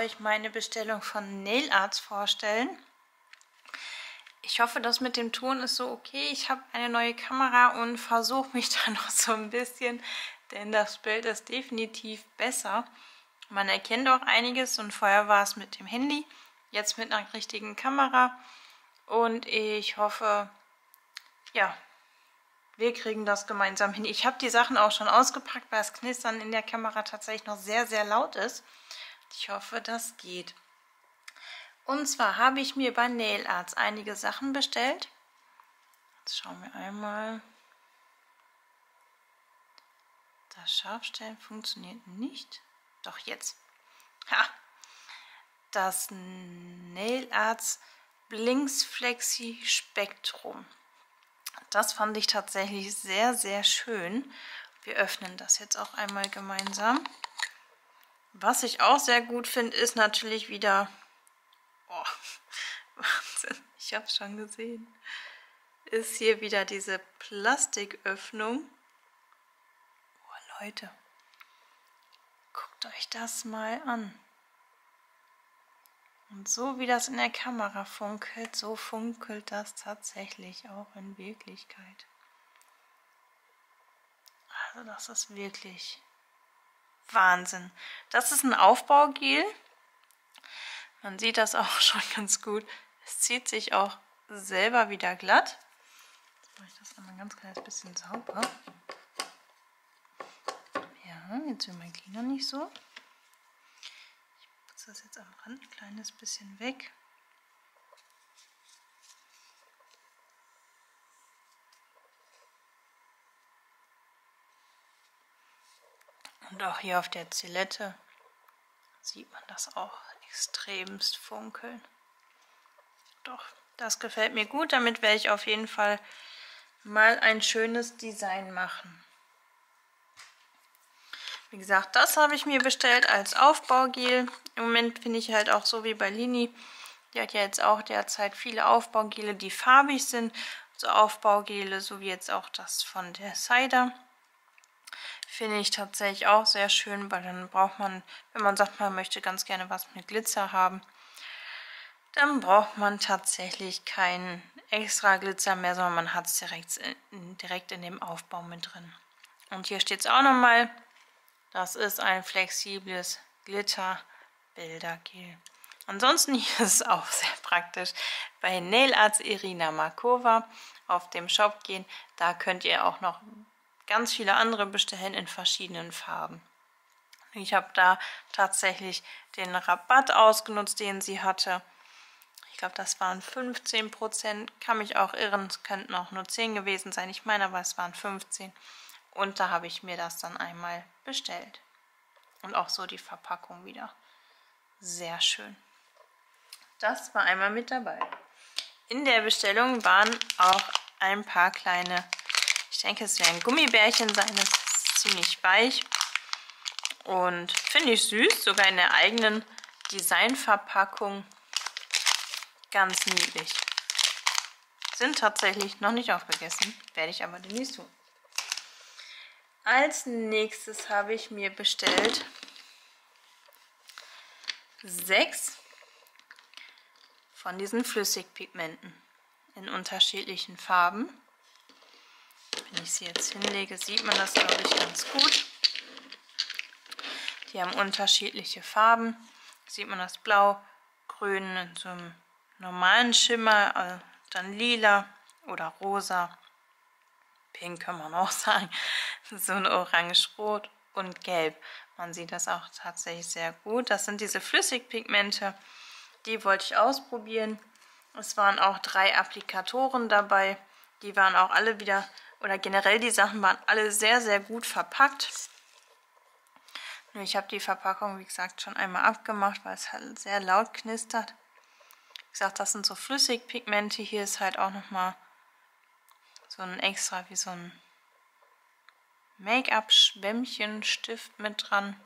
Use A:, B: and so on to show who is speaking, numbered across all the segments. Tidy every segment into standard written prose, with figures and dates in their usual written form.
A: euch meine Bestellung von Nail Arts vorstellen. Ich hoffe, das mit dem Ton ist so okay. Ich habe eine neue Kamera und versuche mich da noch so ein bisschen, denn das Bild ist definitiv besser. Man erkennt auch einiges und vorher war es mit dem Handy, jetzt mit einer richtigen Kamera. Und ich hoffe, ja, wir kriegen das gemeinsam hin. Ich habe die Sachen auch schon ausgepackt, weil das Knistern in der Kamera tatsächlich noch sehr, sehr laut ist. Ich hoffe, das geht. Und zwar habe ich mir bei Nail Arts einige Sachen bestellt. Jetzt schauen wir einmal. Das Scharfstellen funktioniert nicht. Doch jetzt. Ha! Das Nail Arts Blinks Flexi Spektrum. Das fand ich tatsächlich sehr, sehr schön. Wir öffnen das jetzt auch einmal gemeinsam. Was ich auch sehr gut finde, ist natürlich wieder... Oh, Wahnsinn, ich habe es schon gesehen. Ist hier wieder diese Plastiköffnung. Oh, Leute, guckt euch das mal an. Und so wie das in der Kamera funkelt, so funkelt das tatsächlich auch in Wirklichkeit. Also das ist wirklich Wahnsinn. Das ist ein Aufbaugel. Man sieht das auch schon ganz gut. Es zieht sich auch selber wieder glatt. Jetzt mache ich das noch mal ein ganz kleines bisschen sauber. Ja, jetzt will mein Cleaner nicht so. Ich putze das jetzt am Rand ein kleines bisschen weg. Und auch hier auf der Zillette sieht man das auch extremst funkeln. Doch, das gefällt mir gut. Damit werde ich auf jeden Fall mal ein schönes Design machen. Wie gesagt, das habe ich mir bestellt als Aufbaugel. Im Moment finde ich halt auch so wie bei Lini. Die hat ja jetzt auch derzeit viele Aufbaugele, die farbig sind. So Aufbaugele, so wie jetzt auch das von der Cider. Finde ich tatsächlich auch sehr schön, weil dann braucht man, wenn man sagt, man möchte ganz gerne was mit Glitzer haben, dann braucht man tatsächlich keinen extra Glitzer mehr, sondern man hat es direkt in dem Aufbau mit drin. Und hier steht es auch nochmal, das ist ein flexibles Glitter-Bildergel. Ansonsten hier ist es auch sehr praktisch. Bei Nail Arts Irina Markova auf dem Shop gehen, da könnt ihr auch noch ganz viele andere bestellen in verschiedenen Farben. Ich habe da tatsächlich den Rabatt ausgenutzt, den sie hatte. Ich glaube, das waren 15%. Kann mich auch irren, es könnten auch nur 10 gewesen sein. Ich meine aber, es waren 15. Und da habe ich mir das dann einmal bestellt. Und auch so die Verpackung wieder. Sehr schön. Das war einmal mit dabei. In der Bestellung waren auch ein paar kleine... Ich denke, es werden Gummibärchen sein, das ist ziemlich weich und finde ich süß, sogar in der eigenen Designverpackung ganz niedlich. Sind tatsächlich noch nicht aufgegessen, werde ich aber demnächst tun. Als nächstes habe ich mir bestellt 6 von diesen Flüssigpigmenten in unterschiedlichen Farben. Wenn ich sie jetzt hinlege, sieht man das, glaube ich, ganz gut. Die haben unterschiedliche Farben. Sieht man das Blau, Grün in so einem normalen Schimmer, dann Lila oder Rosa. Pink kann man auch sagen. So ein Orange-Rot und Gelb. Man sieht das auch tatsächlich sehr gut. Das sind diese Flüssigpigmente. Die wollte ich ausprobieren. Es waren auch 3 Applikatoren dabei. Die waren auch alle wieder... Oder generell die Sachen waren alle sehr, sehr gut verpackt. Nur ich habe die Verpackung, wie gesagt, schon einmal abgemacht, weil es halt sehr laut knistert. Wie gesagt, das sind so Flüssigpigmente. Hier ist halt auch nochmal so ein extra wie so ein Make-up-Schwämmchen-Stift mit dran.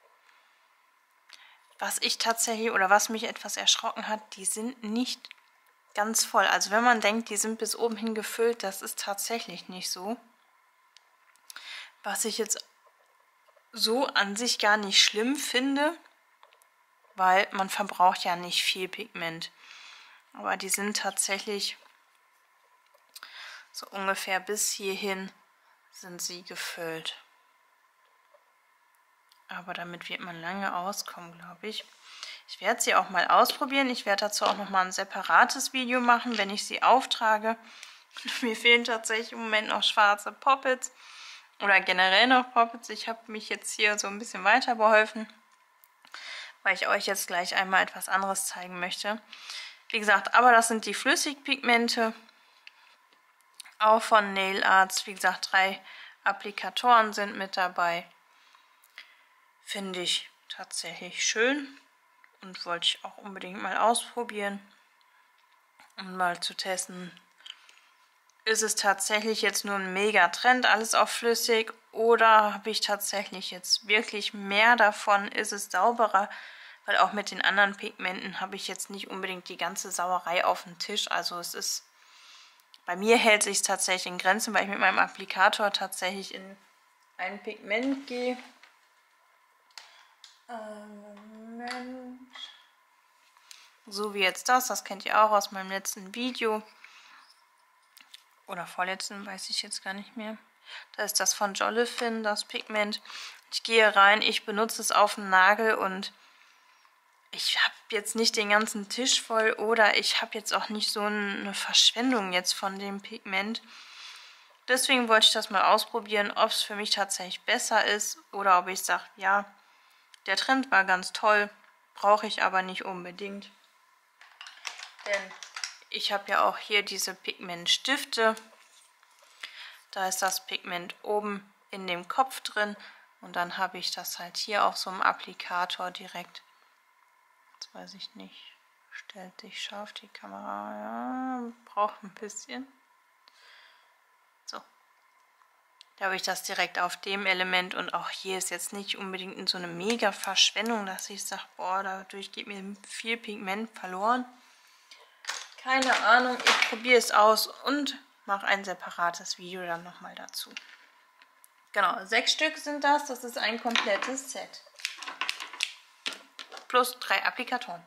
A: Was ich tatsächlich, oder was mich etwas erschrocken hat, die sind nicht ganz voll. Also wenn man denkt, die sind bis oben hin gefüllt, das ist tatsächlich nicht so. Was ich jetzt so an sich gar nicht schlimm finde. weil man verbraucht ja nicht viel Pigment. Aber die sind tatsächlich so ungefähr bis hierhin sind sie gefüllt. Aber damit wird man lange auskommen, glaube ich. Ich werde sie auch mal ausprobieren. Ich werde dazu auch nochmal ein separates Video machen, wenn ich sie auftrage. Mir fehlen tatsächlich im Moment noch schwarze Poppets oder generell noch Poppets. Ich habe mich jetzt hier so ein bisschen weiter beholfen, weil ich euch jetzt gleich einmal etwas anderes zeigen möchte. Wie gesagt, aber das sind die Flüssigpigmente, auch von Nail Arts. Wie gesagt, 3 Applikatoren sind mit dabei. Finde ich tatsächlich schön und wollte ich auch unbedingt mal ausprobieren, um mal zu testen, ist es tatsächlich jetzt nur ein Mega-Trend, alles auf flüssig, oder habe ich tatsächlich jetzt wirklich mehr davon, ist es sauberer, weil auch mit den anderen Pigmenten habe ich jetzt nicht unbedingt die ganze Sauerei auf dem Tisch, also es ist, bei mir hält sich es tatsächlich in Grenzen, weil ich mit meinem Applikator tatsächlich in ein Pigment gehe. Moment. So wie jetzt das kennt ihr auch aus meinem letzten Video. Oder vorletzten, weiß ich jetzt gar nicht mehr. Da ist das von Jollifin, das Pigment. Ich gehe rein, ich benutze es auf dem Nagel und ich habe jetzt nicht den ganzen Tisch voll oder ich habe jetzt auch nicht so eine Verschwendung jetzt von dem Pigment. Deswegen wollte ich das mal ausprobieren, ob es für mich tatsächlich besser ist oder ob ich sage, ja, der Trend war ganz toll, brauche ich aber nicht unbedingt. Denn ich habe ja auch hier diese Pigmentstifte. Da ist das Pigment oben in dem Kopf drin und dann habe ich das halt hier auf so einem Applikator direkt. Jetzt weiß ich nicht, stellt sich scharf die Kamera, ja, braucht ein bisschen. So, da habe ich das direkt auf dem Element und auch hier ist jetzt nicht unbedingt in so eine mega Verschwendung, dass ich sage, boah, dadurch geht mir viel Pigment verloren. Keine Ahnung, ich probiere es aus und mache ein separates Video dann nochmal dazu. Genau, 6 Stück sind das. Das ist ein komplettes Set. Plus 3 Applikatoren.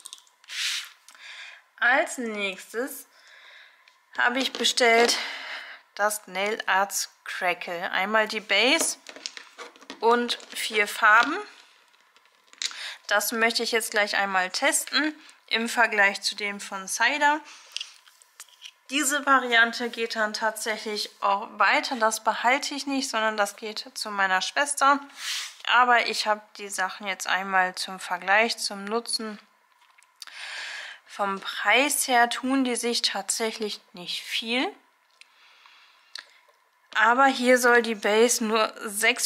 A: Als nächstes habe ich bestellt das Nail Arts Crackle. Einmal die Base und 4 Farben. Das möchte ich jetzt gleich einmal testen im Vergleich zu dem von Cider. Diese Variante geht dann tatsächlich auch weiter. Das behalte ich nicht, sondern das geht zu meiner Schwester. Aber ich habe die Sachen jetzt einmal zum Vergleich, zum Nutzen. Vom Preis her tun die sich tatsächlich nicht viel. Aber hier soll die Base nur 6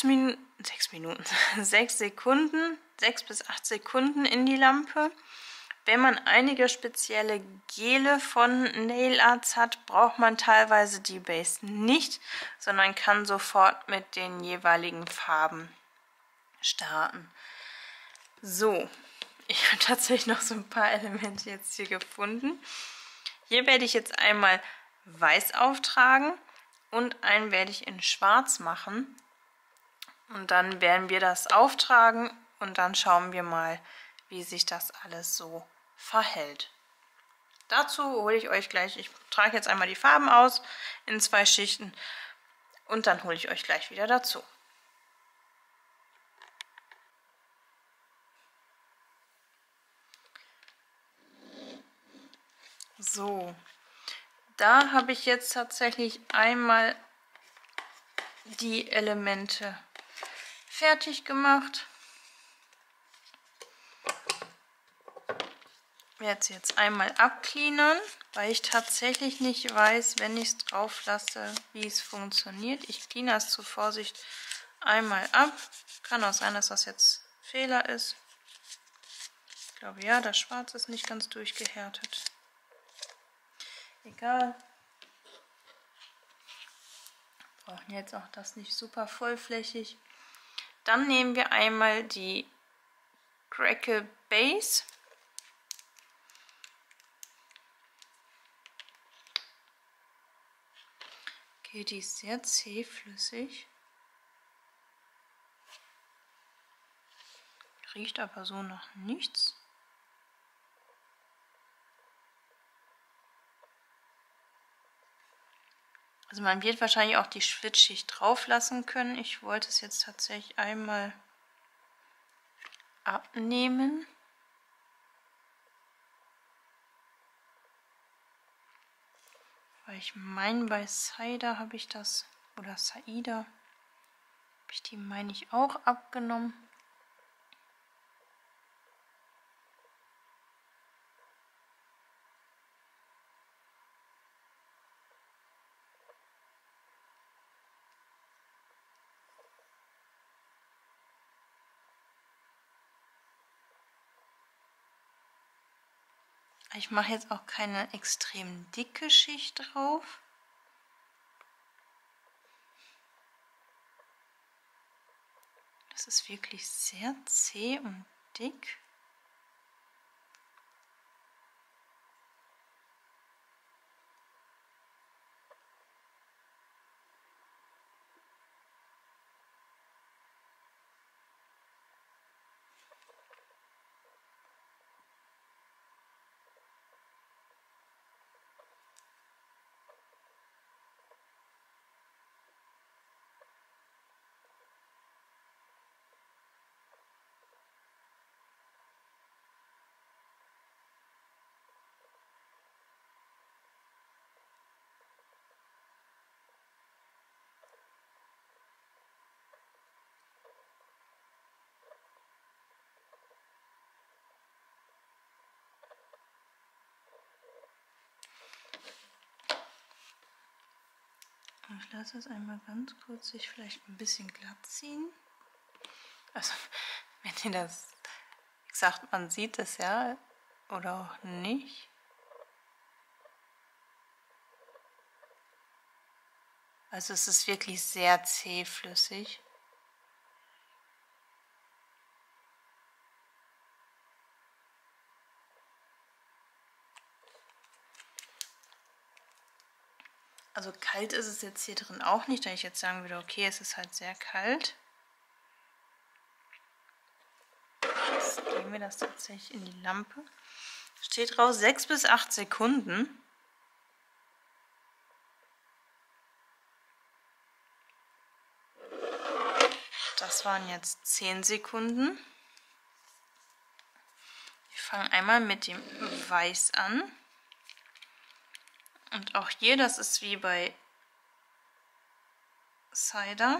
A: Sekunden, 6 bis 8 Sekunden in die Lampe. Wenn man einige spezielle Gele von Nail Arts hat, braucht man teilweise die Base nicht, sondern kann sofort mit den jeweiligen Farben starten. So, ich habe tatsächlich noch so ein paar Elemente jetzt hier gefunden. Hier werde ich jetzt einmal weiß auftragen und einen werde ich in schwarz machen. Und dann werden wir das auftragen und dann schauen wir mal, wie sich das alles so verhält. Dazu hole ich euch gleich, ich trage jetzt einmal die Farben aus in 2 Schichten und dann hole ich euch gleich wieder dazu. So, da habe ich jetzt tatsächlich einmal die Elemente fertig gemacht. Ich werde sie jetzt einmal abcleanen, weil ich tatsächlich nicht weiß, wenn ich es drauf lasse, wie es funktioniert. Ich cleane das zur Vorsicht einmal ab. Kann auch sein, dass das jetzt Fehler ist. Ich glaube ja, das Schwarz ist nicht ganz durchgehärtet. Egal. Wir brauchen jetzt auch das nicht super vollflächig. Dann nehmen wir einmal die Crackle Base. Okay, die ist sehr zähflüssig. riecht aber so nach nichts. Also man wird wahrscheinlich auch die Schwitzschicht drauf lassen können. Ich wollte es jetzt tatsächlich einmal abnehmen. Weil ich meine, bei Cider habe ich das, oder Saida, habe ich die, meine ich, auch abgenommen. Ich mache jetzt auch keine extrem dicke Schicht drauf. Das ist wirklich sehr zäh und dick. Ich lasse es einmal ganz kurz sich vielleicht ein bisschen glatt ziehen. Also, wenn ihr das, wie gesagt, man sieht es ja oder auch nicht. Also es ist wirklich sehr zähflüssig. Also kalt ist es jetzt hier drin auch nicht, da ich jetzt sagen würde, okay, es ist halt sehr kalt. Jetzt geben wir das tatsächlich in die Lampe. Steht drauf 6 bis 8 Sekunden. Das waren jetzt 10 Sekunden. Wir fangen einmal mit dem Weiß an. Und auch hier, das ist wie bei Cider.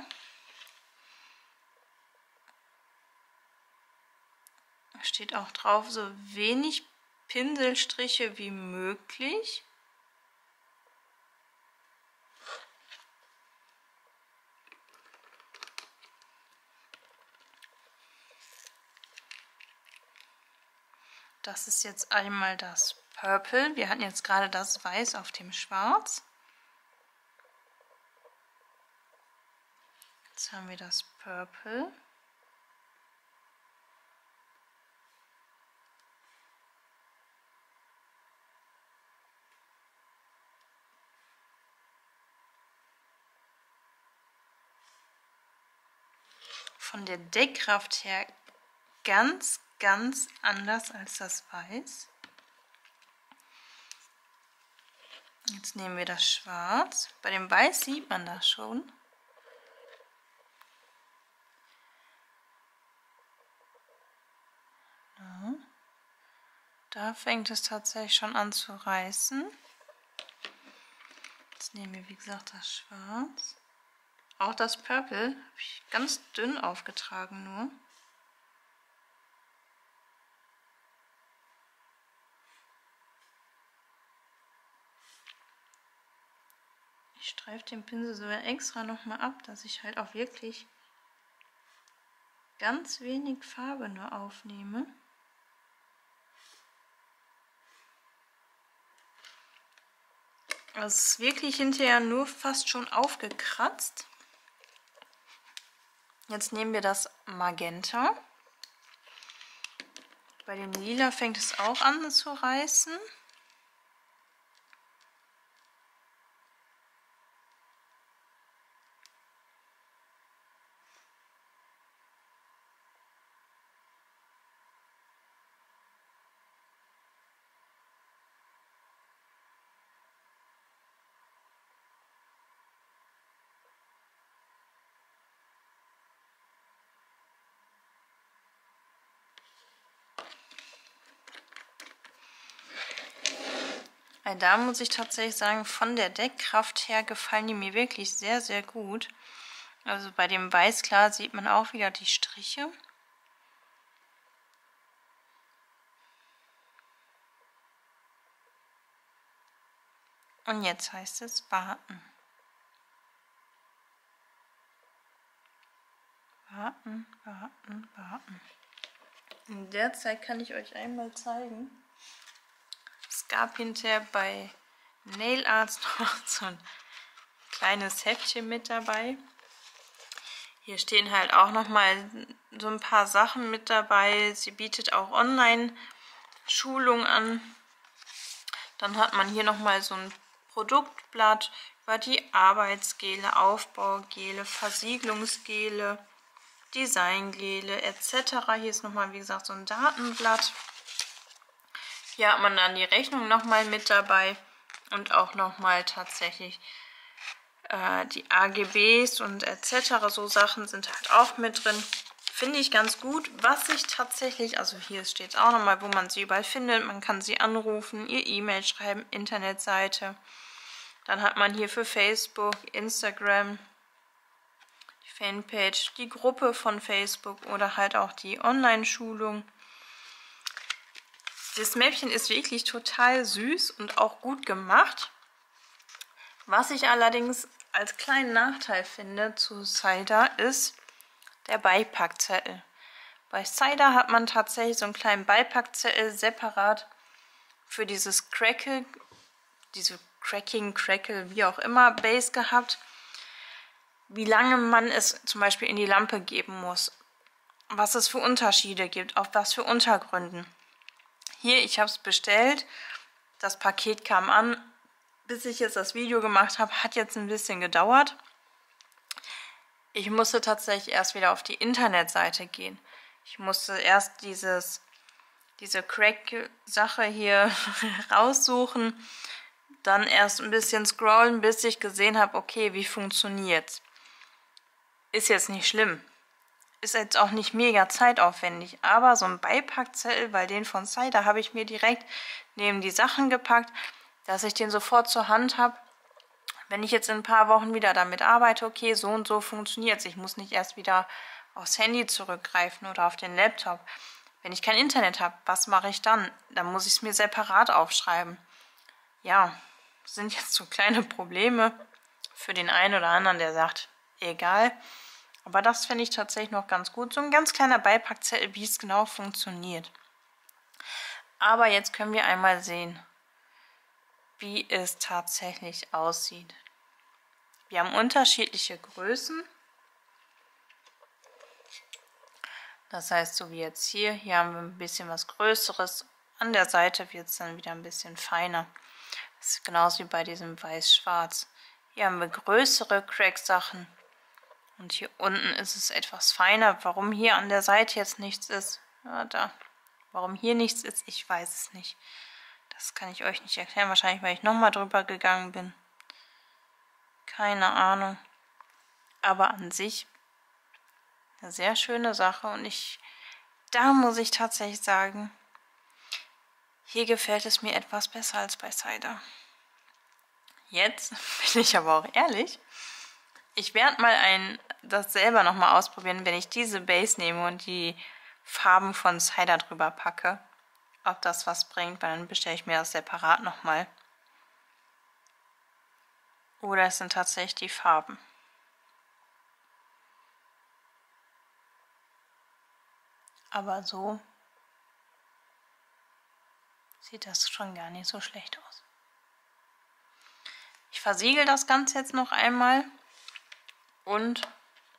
A: Steht auch drauf, so wenig Pinselstriche wie möglich. Das ist jetzt einmal das Purple. Wir hatten jetzt gerade das Weiß auf dem Schwarz. Jetzt haben wir das Purple. Von der Deckkraft her ganz anders als das Weiß. Jetzt nehmen wir das Schwarz. Bei dem Weiß sieht man das schon. Ja. Da fängt es tatsächlich schon an zu reißen. Jetzt nehmen wir, wie gesagt, das Schwarz. Auch das Purple habe ich ganz dünn aufgetragen nur. Ich streife den Pinsel sogar extra nochmal ab, dass ich halt auch wirklich ganz wenig Farbe nur aufnehme. Also es ist wirklich hinterher nur fast schon aufgekratzt. Jetzt nehmen wir das Magenta. Bei dem Lila fängt es auch an zu reißen. Weil da muss ich tatsächlich sagen, von der Deckkraft her gefallen die mir wirklich sehr, sehr gut. Also bei dem Weiß, klar, sieht man auch wieder die Striche. Und jetzt heißt es warten. Warten, warten, warten. In der Zeit kann ich euch einmal zeigen. Es gab hinterher bei Nail Arts noch so ein kleines Heftchen mit dabei. Hier stehen halt auch nochmal so ein paar Sachen mit dabei. Sie bietet auch Online-Schulung an. Dann hat man hier nochmal so ein Produktblatt über die Arbeitsgele, Aufbaugele, Versiegelungsgele, Designgele etc. Hier ist nochmal, wie gesagt, so ein Datenblatt. Hier hat man dann die Rechnung nochmal mit dabei und auch nochmal tatsächlich die AGBs und etc. So Sachen sind halt auch mit drin. Finde ich ganz gut. Was ich tatsächlich, also hier steht auch nochmal, wo man sie überall findet. Man kann sie anrufen, ihr E-Mail schreiben, Internetseite. Dann hat man hier für Facebook, Instagram, die Fanpage, die Gruppe von Facebook oder halt auch die Online-Schulung. Das Mäppchen ist wirklich total süß und auch gut gemacht. Was ich allerdings als kleinen Nachteil finde zu Cider ist der Beipackzettel. Bei Cider hat man tatsächlich so einen kleinen Beipackzettel separat für dieses Crackle, diese Crackle, wie auch immer, Base gehabt. Wie lange man es zum Beispiel in die Lampe geben muss. Was es für Unterschiede gibt, auf was für Untergründen. Hier, ich habe es bestellt, das Paket kam an. Bis ich jetzt das Video gemacht habe, hat jetzt ein bisschen gedauert. Ich musste tatsächlich erst wieder auf die Internetseite gehen. Ich musste erst diese Crack-Sache hier raussuchen, dann erst ein bisschen scrollen, bis ich gesehen habe, okay, wie funktioniert's. Ist jetzt nicht schlimm. Ist jetzt auch nicht mega zeitaufwendig, aber so ein Beipackzettel, weil den von Cider habe ich mir direkt neben die Sachen gepackt, dass ich den sofort zur Hand habe. Wenn ich jetzt in ein paar Wochen wieder damit arbeite, okay, so und so funktioniert es. Ich muss nicht erst wieder aufs Handy zurückgreifen oder auf den Laptop. Wenn ich kein Internet habe, was mache ich dann? Dann muss ich es mir separat aufschreiben. Ja, sind jetzt so kleine Probleme für den einen oder anderen, der sagt, egal. Aber das finde ich tatsächlich noch ganz gut. So ein ganz kleiner Beipackzettel, wie es genau funktioniert. Aber jetzt können wir einmal sehen, wie es tatsächlich aussieht. Wir haben unterschiedliche Größen. Das heißt, so wie jetzt hier haben wir ein bisschen was Größeres. An der Seite wird es dann wieder ein bisschen feiner. Das ist genauso wie bei diesem Weiß-Schwarz. Hier haben wir größere Crack-Sachen. Und hier unten ist es etwas feiner. Warum hier an der Seite jetzt nichts ist, ja, da. Warum hier nichts ist, ich weiß es nicht. Das kann ich euch nicht erklären. Wahrscheinlich, weil ich nochmal drüber gegangen bin. Keine Ahnung. Aber an sich eine sehr schöne Sache. Und da muss ich tatsächlich sagen, hier gefällt es mir etwas besser als bei Cider. Jetzt bin ich aber auch ehrlich. Ich werde mal das selber nochmal ausprobieren, wenn ich diese Base nehme und die Farben von Cider drüber packe. Ob das was bringt, weil dann bestelle ich mir das separat nochmal. Oder es sind tatsächlich die Farben. Aber so sieht das schon gar nicht so schlecht aus. Ich versiegel das Ganze jetzt noch einmal. Und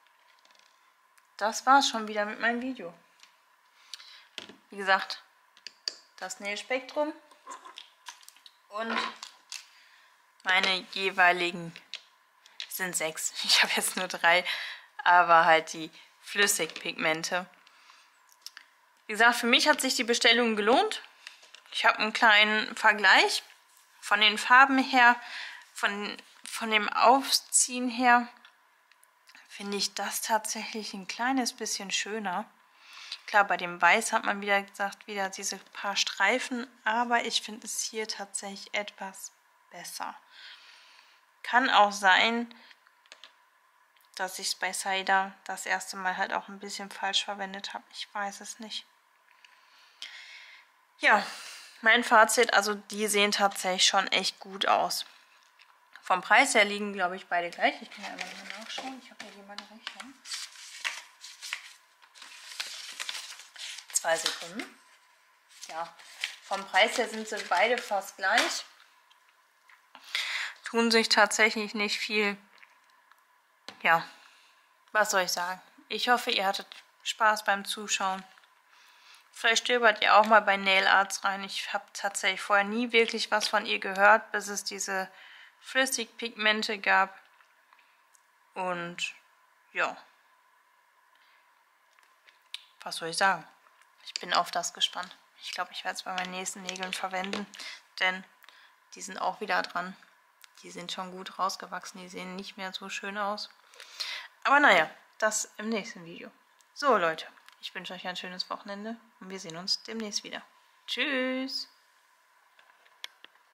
A: das war's schon wieder mit meinem Video. Wie gesagt, das Nail Spektrum und meine jeweiligen sind 6. Ich habe jetzt nur 3, aber halt die Flüssigpigmente. Wie gesagt, für mich hat sich die Bestellung gelohnt. Ich habe einen kleinen Vergleich von den Farben her, von dem Aufziehen her. Finde ich das tatsächlich ein kleines bisschen schöner. Klar, bei dem Weiß hat man wieder gesagt, wieder diese paar Streifen, aber ich finde es hier tatsächlich etwas besser. Kann auch sein, dass ich es bei Cider das erste Mal halt auch ein bisschen falsch verwendet habe. Ich weiß es nicht. Ja, mein Fazit, also die sehen tatsächlich schon echt gut aus. Vom Preis her liegen, glaube ich, beide gleich. Ich kann ja einmal nachschauen. Ich habe hier meine Rechnung. 2 Sekunden. Ja, vom Preis her sind sie beide fast gleich. Tun sich tatsächlich nicht viel. Ja, was soll ich sagen? Ich hoffe, ihr hattet Spaß beim Zuschauen. Vielleicht stöbert ihr auch mal bei Nail Arts rein. Ich habe tatsächlich vorher nie wirklich was von ihr gehört, bis es diese Flüssigpigmente gab. Und ja, was soll ich sagen? Ich bin auf das gespannt. Ich glaube, ich werde es bei meinen nächsten Nägeln verwenden, denn die sind auch wieder dran. Die sind schon gut rausgewachsen, die sehen nicht mehr so schön aus. Aber naja, das im nächsten Video. So Leute, ich wünsche euch ein schönes Wochenende und wir sehen uns demnächst wieder. Tschüss!